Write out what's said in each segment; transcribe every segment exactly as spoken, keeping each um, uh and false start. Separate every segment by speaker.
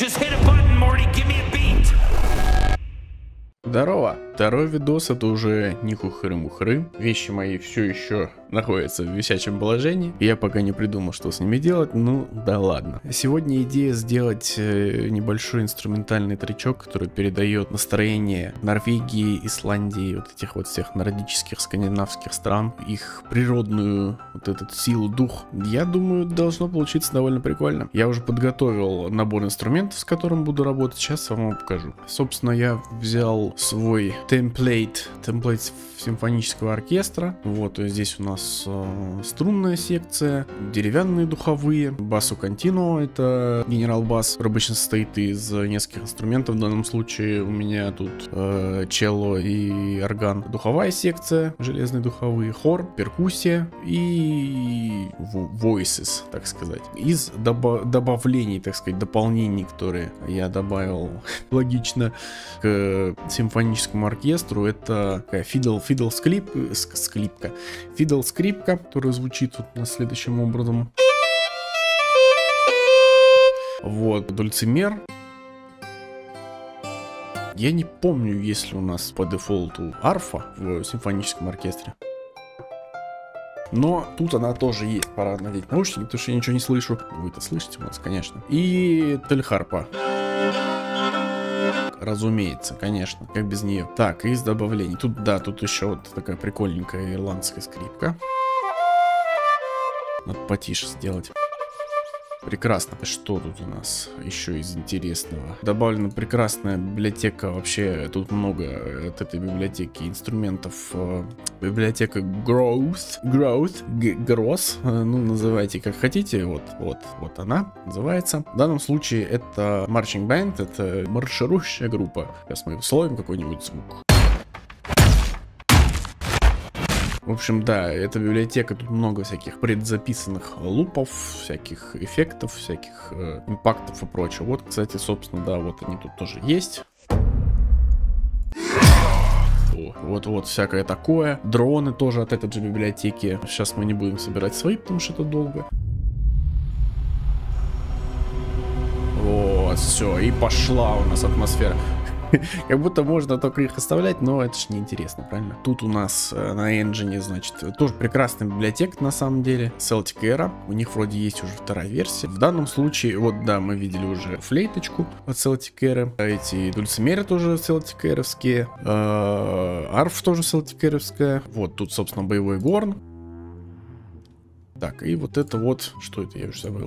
Speaker 1: Just hit a button, Morty, give me a beat.
Speaker 2: Здорово! Второй видос, это уже не хухры-мухры. Вещи мои все еще находятся в висячем положении. Я пока не придумал, что с ними делать, ну да ладно. Сегодня идея сделать небольшой инструментальный тречок, который передает настроение Норвегии, Исландии, вот этих вот всех нордических, скандинавских стран, их природную вот эту силу, дух. Я думаю, должно получиться довольно прикольно. Я уже подготовил набор инструментов, с которым буду работать, сейчас вам покажу. Собственно, я взял свой темплейт, темплейт симфонического оркестра. Вот, и здесь у нас э, струнная секция, деревянные духовые, басу континуо, это генерал-бас, который обычно состоит из нескольких инструментов. В данном случае у меня тут э, челло и орган. Духовая секция, железные духовые, хор, перкуссия и voices, так сказать. Из добав добавлений, так сказать, дополнений, которые я добавил логично к симфоническому оркестру, это фидл, фидл скрип, скрипка, фидл скрипка, которая звучит вот на следующим образом. Вот, дульцимер. Я не помню, есть ли у нас по дефолту арфа в симфоническом оркестре. Но тут она тоже есть. Пора надеть наушники, потому что я ничего не слышу. Вы это слышите у нас, конечно. И тельхарпа. Разумеется, конечно, как без нее. Так, из добавлений. Тут, да, тут еще вот такая прикольненькая ирландская скрипка. Надо потише сделать. Прекрасно. Что тут у нас еще из интересного? Добавлена прекрасная библиотека. Вообще, тут много от этой библиотеки инструментов. Библиотека Growth. Growth. Gross. Ну, называйте как хотите. Вот, вот, вот она называется. В данном случае это Marching Band. Это марширующая группа. Сейчас мы словим какой-нибудь звук. В общем, да, эта библиотека, тут много всяких предзаписанных лупов, всяких эффектов, всяких э, импактов и прочего. Вот, кстати, собственно, да, вот они тут тоже есть. Вот-вот, всякое такое. Дроны тоже от этой же библиотеки. Сейчас мы не будем собирать свои, потому что это долго. Вот, все, и пошла у нас атмосфера. Как будто можно только их оставлять, но это ж неинтересно, правильно? Тут у нас э, на Engine, значит, тоже прекрасная библиотека на самом деле. Celtic Era. У них вроде есть уже вторая версия. В данном случае, вот да, мы видели уже флейточку от Celtic Era. Эти дульцимеры тоже Celtic Era-вские. Э, арф тоже Celtic Era-вская. Вот тут, собственно, боевой горн. Так, и вот это вот, что это, я уже забыл.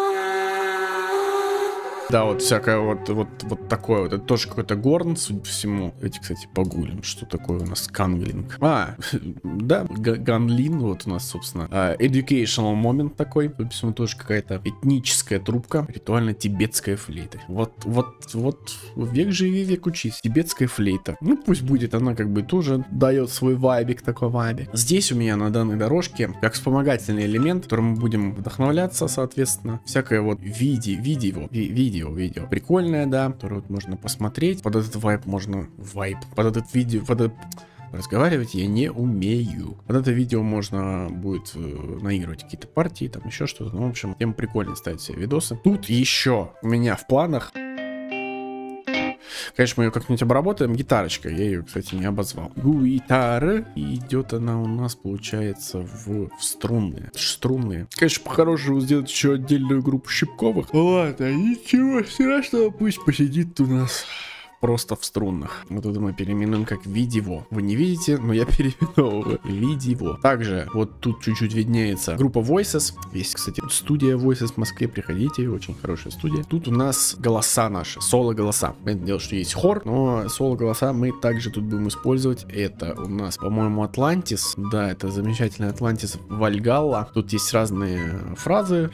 Speaker 2: Да, вот всякое вот, вот, вот такое вот. Это тоже какой-то горн, судя по всему. Давайте, кстати, погуглим, что такое у нас канглинг. А, да, ганлин, вот у нас, собственно, educational moment такой. Судя по всему, тоже какая-то этническая трубка. Ритуально-тибетская флейта. Вот, вот, вот, век живи, век учись. Тибетская флейта. Ну, пусть будет, она как бы тоже дает свой вайбик, такой вайбик. Здесь у меня на данной дорожке, как вспомогательный элемент, которым мы будем вдохновляться, соответственно, всякое вот види, видео, видео. Видео, видео. Прикольное, да, которое вот можно посмотреть. Под этот вайп можно... Вайп. Под этот видео... Под этот... Разговаривать я не умею. Под это видео можно будет э, наигрывать какие-то партии, там еще что-то. Ну, в общем, тем прикольно ставить себе видосы. Тут еще у меня в планах... Конечно, мы ее как-нибудь обработаем. Гитарочка. Я ее, кстати, не обозвал. Гитара. И идет она у нас, получается, в, в струнные. Струнные. Конечно, по-хорошему сделать еще отдельную группу щипковых. Ладно, ничего страшного. Пусть посидит у нас просто в струнных. Вот это мы переименуем как видео. Вы не видите, но я переименовываю. Видео. Также вот тут чуть-чуть виднеется группа Voices. Есть, кстати, студия Voices в Москве. Приходите, очень хорошая студия. Тут у нас голоса наши, соло-голоса. Понятное дело, что есть хор, но соло-голоса мы также тут будем использовать. Это у нас, по-моему, Атлантис. Да, это замечательный Атлантис Вальгалла. Тут есть разные фразы.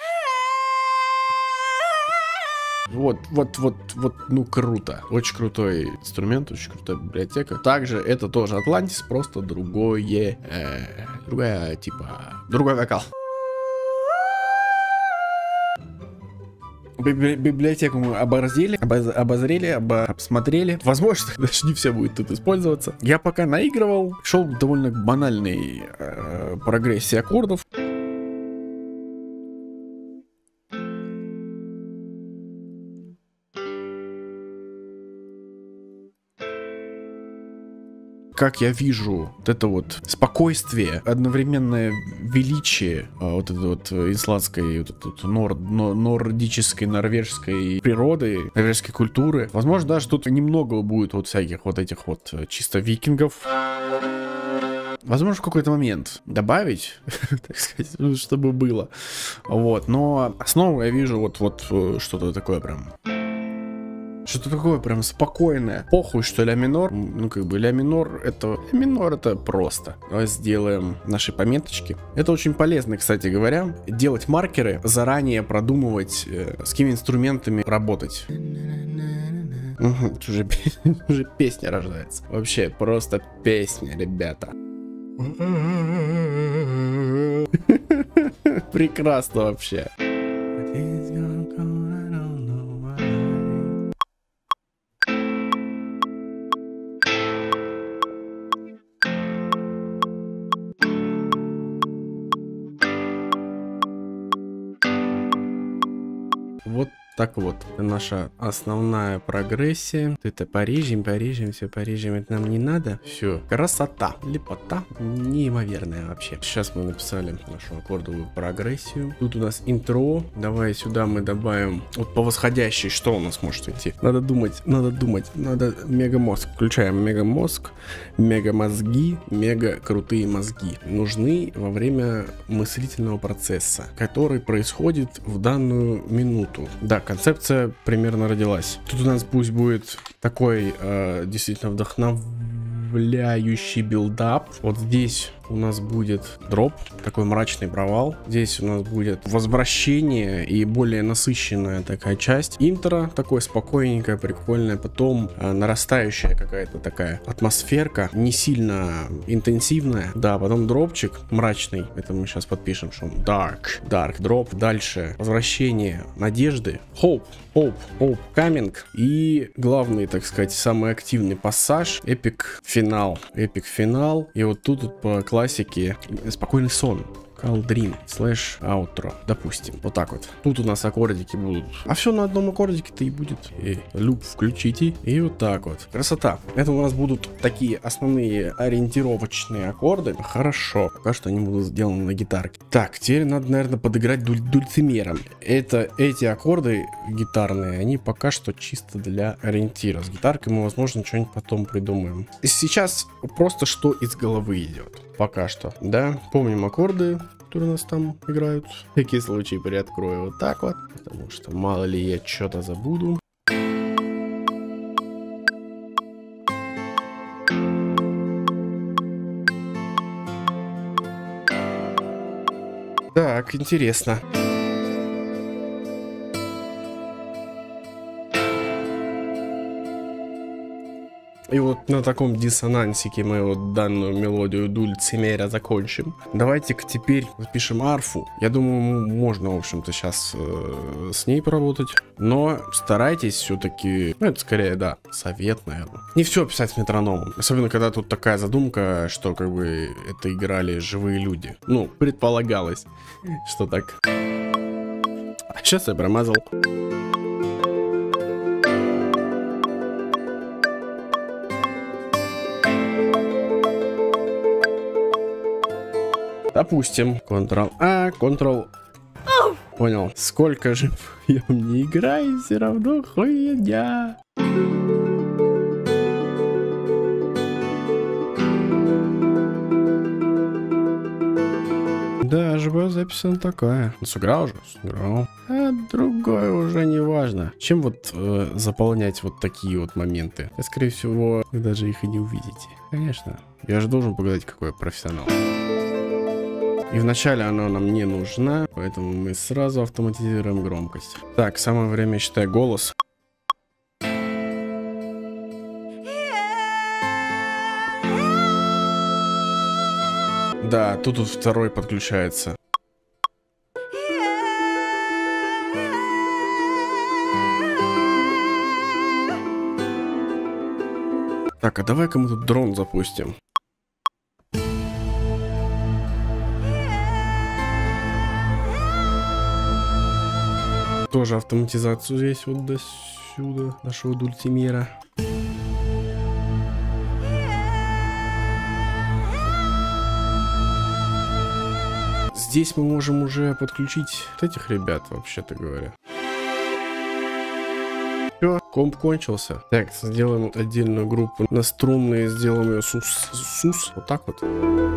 Speaker 2: Вот, вот, вот, вот, ну круто. Очень крутой инструмент, очень крутая библиотека. Также это тоже Атлантис, просто другое, э, другая, типа, другой вокал. Библиотеку мы обозрели, обоз, обозрели, обо, обсмотрели. Возможно, даже не все будет тут использоваться. Я пока наигрывал, шел довольно к банальной э, прогрессии аккордов. как я вижу вот это вот спокойствие, одновременное величие а, вот этой вот исландской, вот этой вот нор, нор, нордической, норвежской природы, норвежской культуры. Возможно, даже тут немного будет вот всяких вот этих вот чисто викингов. Возможно, в какой-то момент добавить, так сказать, чтобы было. Вот, но основу я вижу вот, вот что-то такое прям. Что-то такое прям спокойное. Похуй, что ля минор. Ну, как бы ля минор это... Ля минор это просто. Давай сделаем наши пометочки. Это очень полезно, кстати говоря. Делать маркеры, заранее продумывать, э, с какими инструментами работать. Угу, уже, уже песня рождается. Вообще, просто песня, ребята. Прекрасно вообще. Вот так вот, это наша основная прогрессия. Это порежем, порежем, все порежем, это нам не надо. Все, красота, лепота, неимоверная вообще. Сейчас мы написали нашу аккордовую прогрессию. Тут у нас интро, давай сюда мы добавим, вот по восходящей, что у нас может идти? Надо думать, надо думать, надо мегамозг. Включаем мегамозг, мегамозги, мега крутые мозги. Нужны во время мыслительного процесса, который происходит в данную минуту. Да, концепция примерно родилась. Тут у нас пусть будет такой э, действительно вдохновляющий билдап. Вот здесь у нас будет дроп, такой мрачный провал. Здесь у нас будет возвращение и более насыщенная такая часть. Интро такое спокойненькое, прикольное. Потом э, нарастающая какая-то такая атмосферка, не сильно интенсивная. Да, потом дропчик мрачный. Это мы сейчас подпишем, что он dark, dark дроп. Дальше возвращение надежды. Hope, hope, hope coming. И главный, так сказать, самый активный пассаж. Эпик финал. Эпик финал. И вот тут вот по классике спокойный сон. Call Dream слэш outro, допустим. Вот так вот. Тут у нас аккордики будут. А все на одном аккордике-то и будет. И луп включите. И вот так вот. Красота. Это у нас будут такие основные ориентировочные аккорды. Хорошо. Пока что они будут сделаны на гитарке. Так, теперь надо, наверное, подыграть дуль дульцимером. Это, эти аккорды гитарные, они пока что чисто для ориентира. С гитаркой мы, возможно, что-нибудь потом придумаем. Сейчас просто что из головы идет. Пока что, да. Помним аккорды, которые у нас там играют. В всякий случай приоткрою вот так вот, потому что мало ли я что-то забуду. Так, интересно. И вот на таком диссонансике мы вот данную мелодию дульцимера закончим. Давайте-ка теперь запишем арфу. Я думаю, можно, в общем-то, сейчас э, с ней поработать. Но старайтесь все-таки, ну это скорее, да, совет, наверное. Не все писать с метрономом. Особенно, когда тут такая задумка, что как бы это играли живые люди. Ну, предполагалось, что так. А сейчас я промазал. Допустим, контрол-А, контрол... Понял. Сколько же я не играю, все равно хуйня. Да, живая запись она такая. Ну, сыграл же? Сыграл. А другое уже не важно. Чем вот э, заполнять вот такие вот моменты? Я, скорее всего, вы даже их и не увидите. Конечно. Я же должен показать, какой я профессионал. И вначале она нам не нужна, поэтому мы сразу автоматизируем громкость. Так, самое время, считай, голос. Да, тут вот второй подключается. Так, а давай-ка мы тут дрон запустим. Тоже автоматизацию здесь вот до сюда, нашего дульцимера. здесь мы можем уже подключить вот этих ребят, вообще-то говоря. Все, комп кончился. Так, сделаем отдельную группу на струнные, сделаем ее сус. Сус. Вот так вот.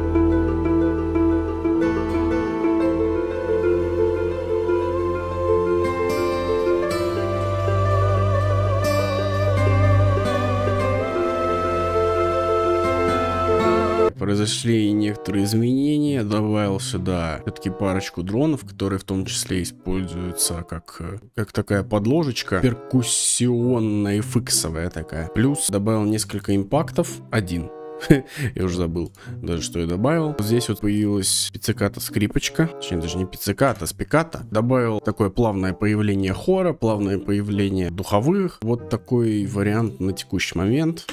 Speaker 2: Произошли некоторые изменения, добавил сюда все-таки парочку дронов, которые в том числе используются как, как такая подложечка, перкуссионная, эф-иксовая такая. Плюс добавил несколько импактов, один. Я уже забыл даже, что я добавил. Здесь вот появилась пицциката скрипочка. Точнее, даже не пицциката, а спиката. Добавил такое плавное появление хора, плавное появление духовых. Вот такой вариант на текущий момент.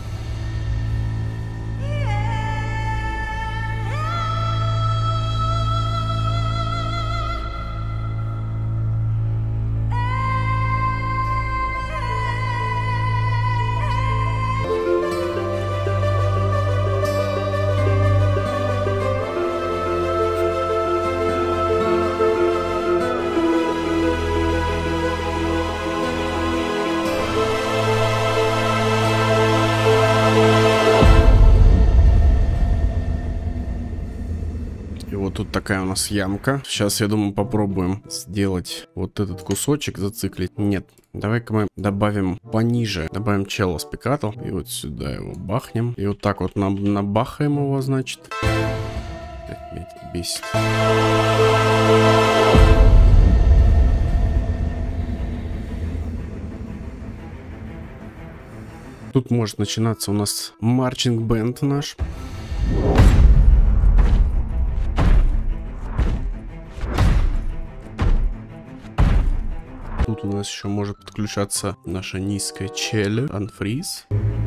Speaker 2: И вот тут такая у нас ямка. Сейчас, я думаю, попробуем сделать вот этот кусочек, зациклить. Нет, давай-ка мы добавим пониже. Добавим чело с пикато. И вот сюда его бахнем. И вот так вот набахаем его, значит. Меня это бесит. Тут может начинаться у нас марчинг-бенд наш. Тут у нас еще может подключаться наша низкая челюсть, анфриз.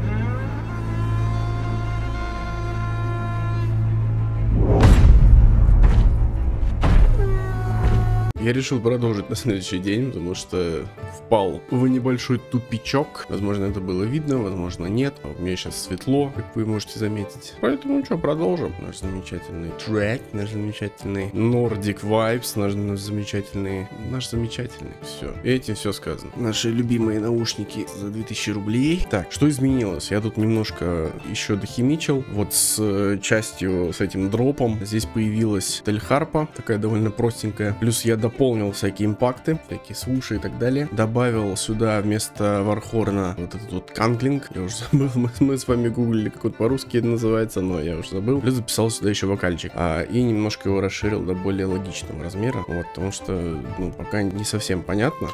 Speaker 2: Я решил продолжить на следующий день, потому что впал в небольшой тупичок. Возможно, это было видно, возможно, нет. А у меня сейчас светло, как вы можете заметить. Поэтому, что, продолжим. Наш замечательный трек, наш замечательный Nordic Vibes, наш, наш замечательный, наш замечательный. Все, этим все сказано. Наши любимые наушники за две тысячи рублей. Так, что изменилось? Я тут немножко еще дохимичил. Вот с частью, с этим дропом. Здесь появилась тельхарпа, такая довольно простенькая. Плюс я дополнил Дополнил всякие импакты, всякие свуши и так далее. Добавил сюда вместо вархорна вот этот вот канклинг. Я уже забыл, мы, мы с вами гуглили, как вот по-русски это называется, но я уже забыл. Плюс записал сюда еще вокальчик. А, и немножко его расширил до более логичного размера. Вот, потому что, ну, пока не совсем понятно.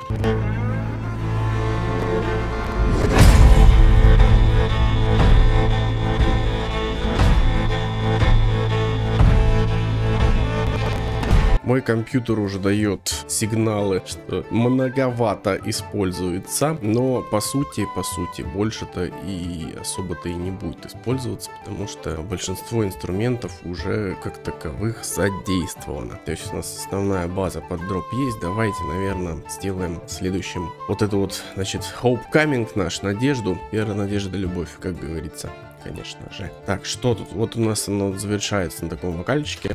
Speaker 2: Мой компьютер уже дает сигналы, что многовато используется, но по сути, по сути, больше-то и особо-то и не будет использоваться, потому что большинство инструментов уже как таковых задействовано. То есть у нас основная база под дроп есть. Давайте, наверное, сделаем следующим вот это вот, значит, Homecoming наш, надежду, вера, надежда, любовь, как говорится, конечно же. Так, что тут? Вот у нас оно завершается на таком вокальчике.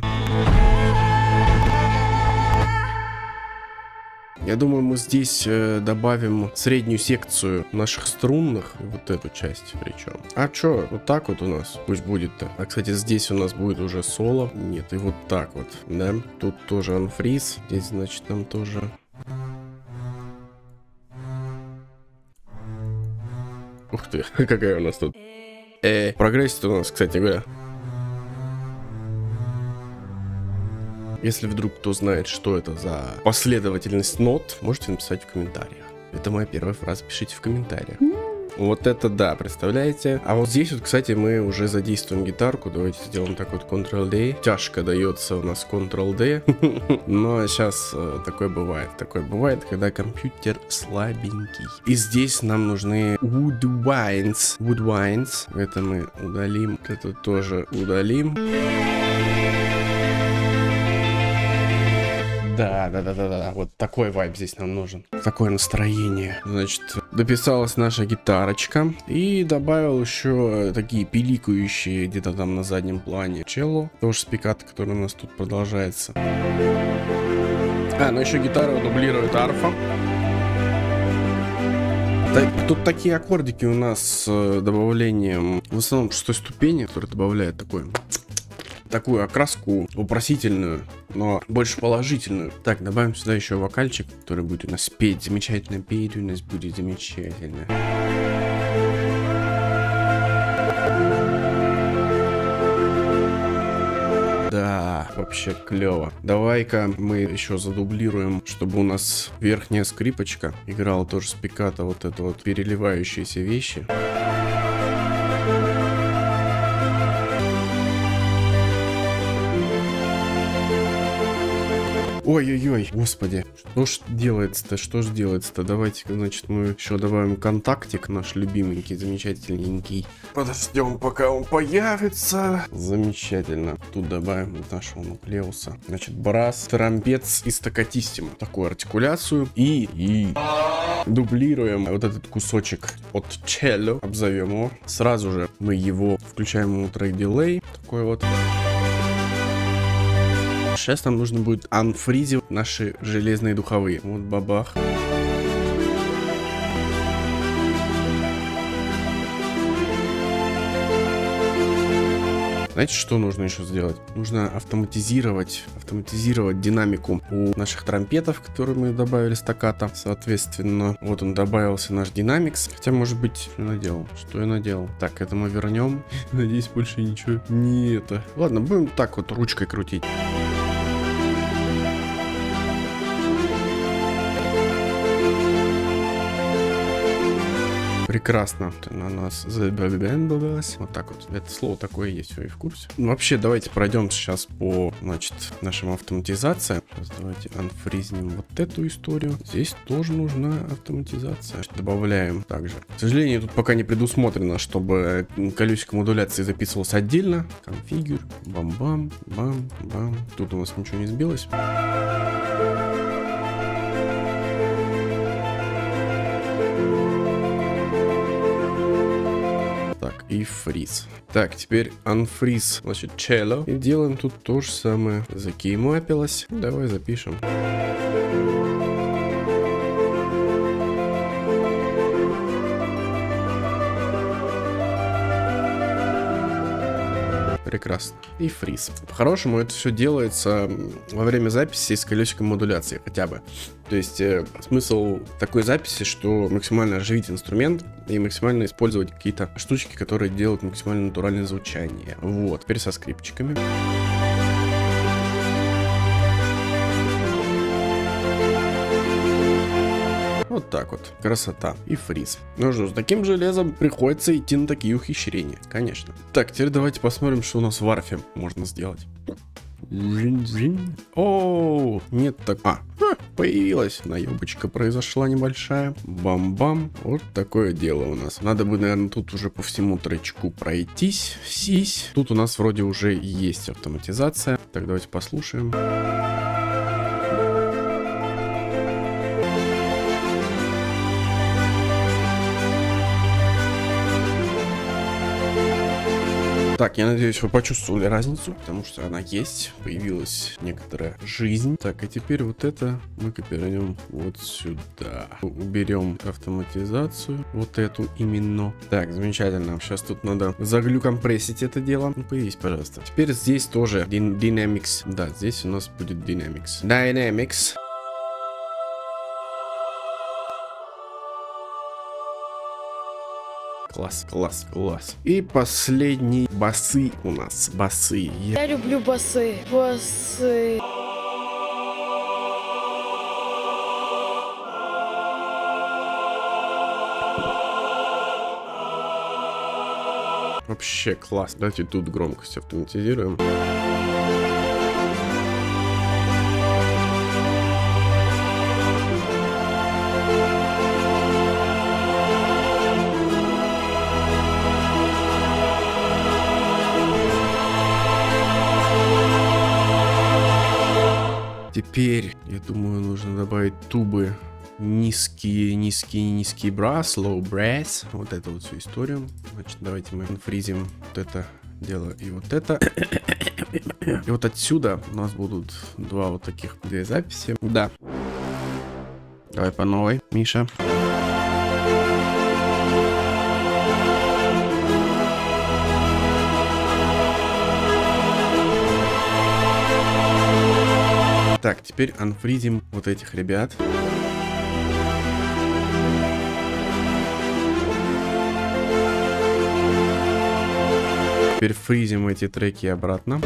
Speaker 2: Я думаю, мы здесь э, добавим среднюю секцию наших струнных, вот эту часть причем. А чё, вот так вот у нас пусть будет-то. А, кстати, здесь у нас будет уже соло. Нет, и вот так вот, да. Тут тоже анфриз. Здесь, значит, нам тоже... Ух ты, какая у нас тут... Э, прогрессит у нас, кстати говоря. Если вдруг кто знает, что это за последовательность нот, можете написать в комментариях. Это моя первая фраза, пишите в комментариях. Вот это да, представляете? А вот здесь вот, кстати, мы уже задействуем гитарку. Давайте сделаем так вот контрол ди. Тяжко дается у нас контрол ди. Но сейчас э, такое бывает. Такое бывает, когда компьютер слабенький. И здесь нам нужны woodwinds. Woodwinds. Это мы удалим. Это тоже удалим. Да, да, да, да, да, вот такой вайб здесь нам нужен. Такое настроение. Значит, дописалась наша гитарочка. И добавил еще такие пиликающие где-то там на заднем плане челло. Тоже спикат, который у нас тут продолжается. А, ну еще гитару дублирует арфа. Тут такие аккордики у нас с добавлением в основном шестой ступени, который добавляет такой, такую окраску вопросительную, но больше положительную. Так, добавим сюда еще вокальчик, который будет у нас петь замечательно, петь у нас будет замечательно. Да, вообще клево. Давай-ка мы еще задублируем, чтобы у нас верхняя скрипочка играла тоже с пиката вот это вот переливающиеся вещи. Ой-ой-ой, господи, что ж делается-то, что ж делается-то? Давайте-ка, значит, мы еще добавим контактик, наш любименький, замечательненький. Подождем, пока он появится. Замечательно. Тут добавим нашего нуклеуса. Значит, брас, тромпец и стаккатиссимо. Такую артикуляцию. И, и дублируем вот этот кусочек от челло, обзовем его. Сразу же мы его включаем ему трек дилей. Такой вот. Сейчас нам нужно будет анфризить наши железные духовые. Вот бабах. Знаете, что нужно еще сделать? Нужно автоматизировать, автоматизировать динамику у наших тромпетов, которые мы добавили стаккато. Соответственно, вот он добавился наш динамикс. Хотя, может быть, что я наделал? Что я наделал? Так, это мы вернем. Надеюсь, больше ничего не это. Ладно, будем так вот ручкой крутить. Прекрасно на нас забэбэбэбэбэбэс. Вот так вот. Это слово такое есть, вы в курсе. Вообще, давайте пройдем сейчас по, значит, нашим автоматизациям. Сейчас давайте анфризнем вот эту историю. Здесь тоже нужна автоматизация. Добавляем также. К сожалению, тут пока не предусмотрено, чтобы колесико модуляции записывалось отдельно. Конфигур. Бам-бам. Бам-бам. Тут у нас ничего не сбилось. И фриз. Так, теперь unfreeze, значит, cello. И делаем тут то же самое. Закеймапилось. Давай запишем. Прекрасно. И фриз. По-хорошему, это все делается во время записи с колесиком модуляции хотя бы. То есть э, смысл такой записи, что максимально оживить инструмент и максимально использовать какие-то штучки, которые делают максимально натуральное звучание. Вот. Теперь со скрипчиками. Вот так вот. Красота. И фриз. Ну что, с таким железом приходится идти на такие ухищрения. Конечно. Так, теперь давайте посмотрим, что у нас в арфе можно сделать. О, нет так. А, появилась. Наебочка произошла небольшая. Бам-бам. Вот такое дело у нас. Надо бы, наверное, тут уже по всему тречку пройтись. Сись. Тут у нас вроде уже есть автоматизация. Так, давайте послушаем. Так, я надеюсь, вы почувствовали разницу, потому что она есть, появилась некоторая жизнь. Так, и теперь вот это мы копируем вот сюда. Уберем автоматизацию, вот эту именно. Так, замечательно. Сейчас тут надо заглюкомпрессить это дело. Ну, появись, пожалуйста. Теперь здесь тоже Dynamics. Да, здесь у нас будет Dynamics. Dynamics. Класс, класс, класс. И последний басы у нас. Басы.
Speaker 3: Я люблю басы. Басы.
Speaker 2: Вообще класс. Давайте тут громкость автоматизируем. Теперь, я думаю, нужно добавить тубы низкие, низкие, низкие брас, low brass. Вот эту вот всю историю. Значит, давайте мы фризим вот это дело и вот это. И вот отсюда у нас будут два вот таких, две записи. Да. Давай по новой, Миша. Так, теперь анфризим вот этих ребят. Теперь фризим эти треки обратно.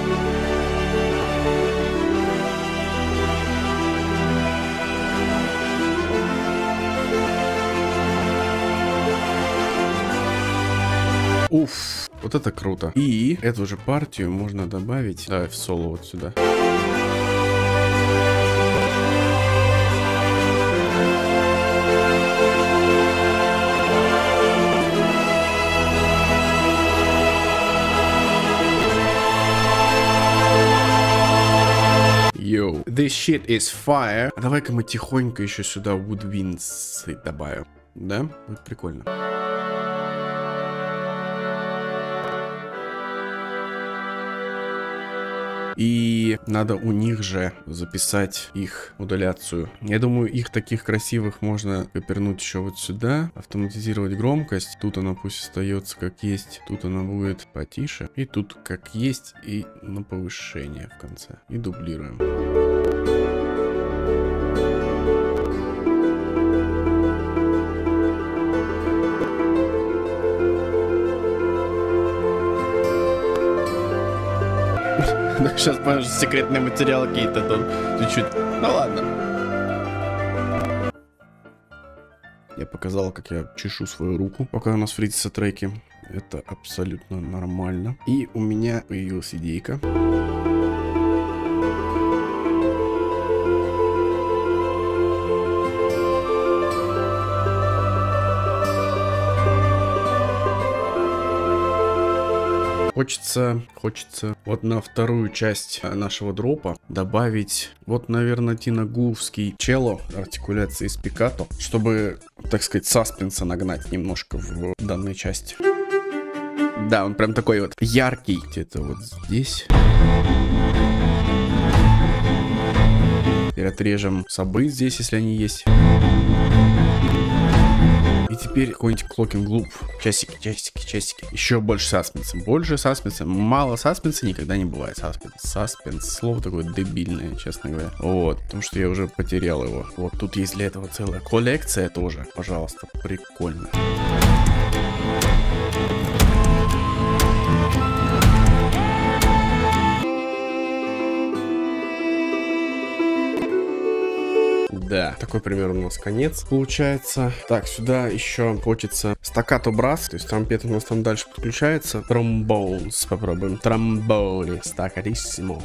Speaker 2: Уф, вот это круто. И эту же партию можно добавить, давай в соло вот сюда. Yo, this shit is fire. А давай-ка мы тихонько еще сюда woodwinds добавим. Да? Будет прикольно. И надо у них же записать их модуляцию. Я думаю, их таких красивых можно копернуть еще вот сюда. Автоматизировать громкость. Тут она пусть остается как есть. Тут она будет потише. И тут как есть. И на повышение в конце. И дублируем. Сейчас, похоже, секретные материалы какие-то там чуть-чуть. Ну ладно. Я показал, как я чешу свою руку, пока у нас фризятся треки. Это абсолютно нормально. И у меня появилась идейка. Хочется, хочется вот на вторую часть нашего дропа добавить, вот, наверное, тинагуловский чело, артикуляции с пикато, чтобы, так сказать, саспенса нагнать немножко в данной части. Да, он прям такой вот яркий, где-то вот здесь. Теперь отрежем сабы здесь, если они есть. И теперь какой-нибудь клокинг луп. Часики, часики, часики. Еще больше саспенса. Больше саспенса. Мало саспенса никогда не бывает. Саспенс. Саспенс. Слово такое дебильное, честно говоря. Вот. Потому что я уже потерял его. Вот тут есть для этого целая коллекция тоже. Пожалуйста. Прикольно. Да, такой примерно у нас конец получается. Так, сюда еще хочется стаккато брас, то есть тромпет у нас там дальше подключается. Тромбонс попробуем. Тромбони, стаккатиссимо.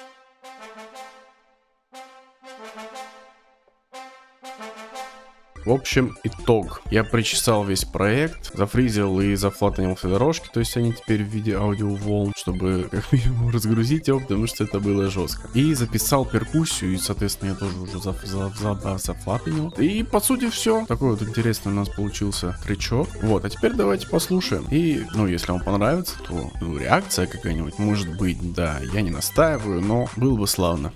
Speaker 2: В общем, итог. Я причесал весь проект, зафризил и зафлатанил все дорожки, то есть они теперь в виде аудиоволн, чтобы как минимум разгрузить его, потому что это было жестко. И записал перкуссию, и, соответственно, я тоже уже за, за, за, зафлатанил. И, по сути, все. Такой вот интересный у нас получился тречок. Вот, а теперь давайте послушаем. И, ну, если вам понравится, то, ну, реакция какая-нибудь может быть, да, я не настаиваю, но было бы славно.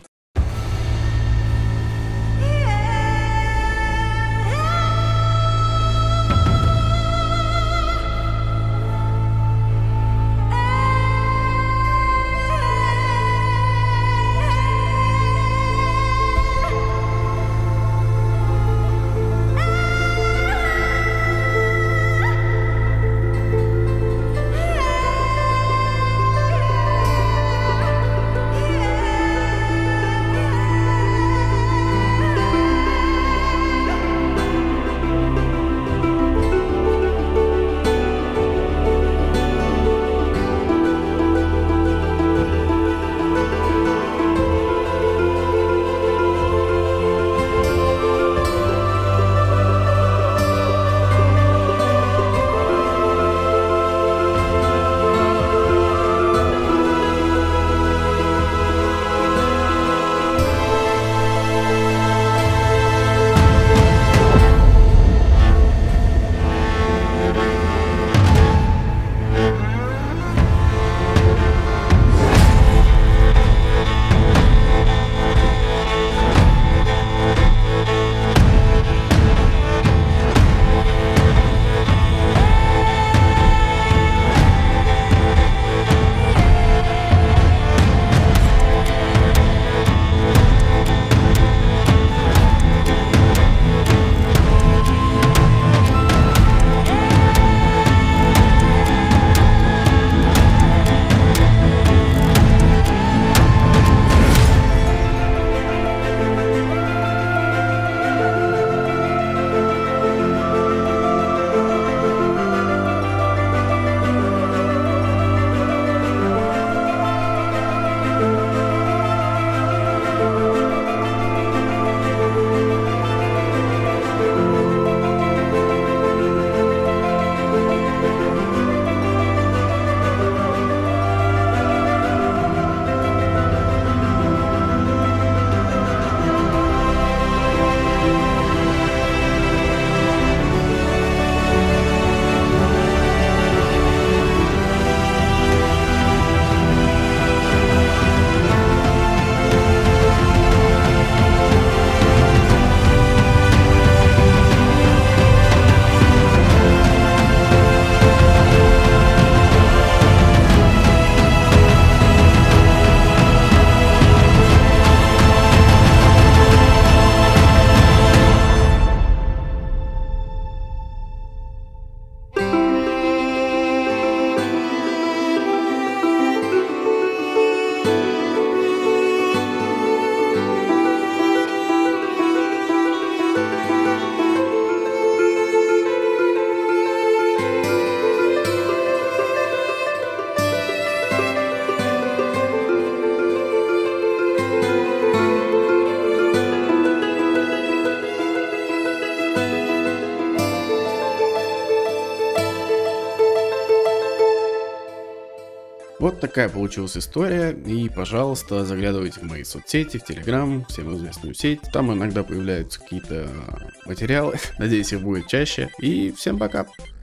Speaker 2: Вот такая получилась история, и, пожалуйста, заглядывайте в мои соцсети, в Телеграм, всем известную сеть, там иногда появляются какие-то материалы, надеюсь, их будет чаще, и всем пока!